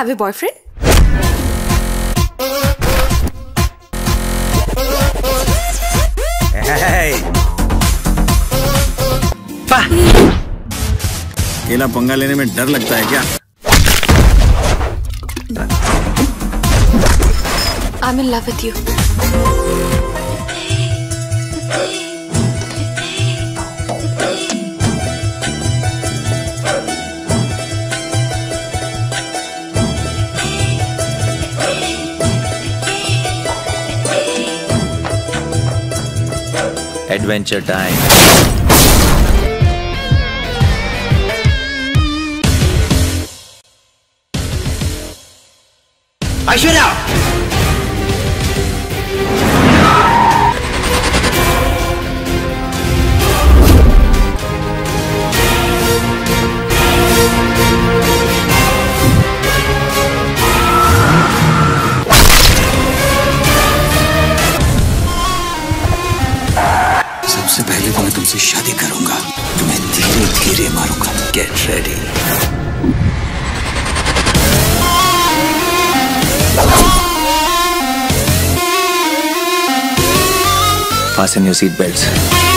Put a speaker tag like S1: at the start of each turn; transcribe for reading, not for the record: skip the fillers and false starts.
S1: Have a boyfriend?
S2: Hey! अकेला पंगा लेने में डर लगता है क्या?
S1: I'm in love with you.
S3: Adventure time.
S2: Aishwarya! सबसे पहले तो मैं तुमसे शादी करूंगा, तुम्हें धीरे धीरे मारूंगा। Get ready.
S3: Fasten your seat belts.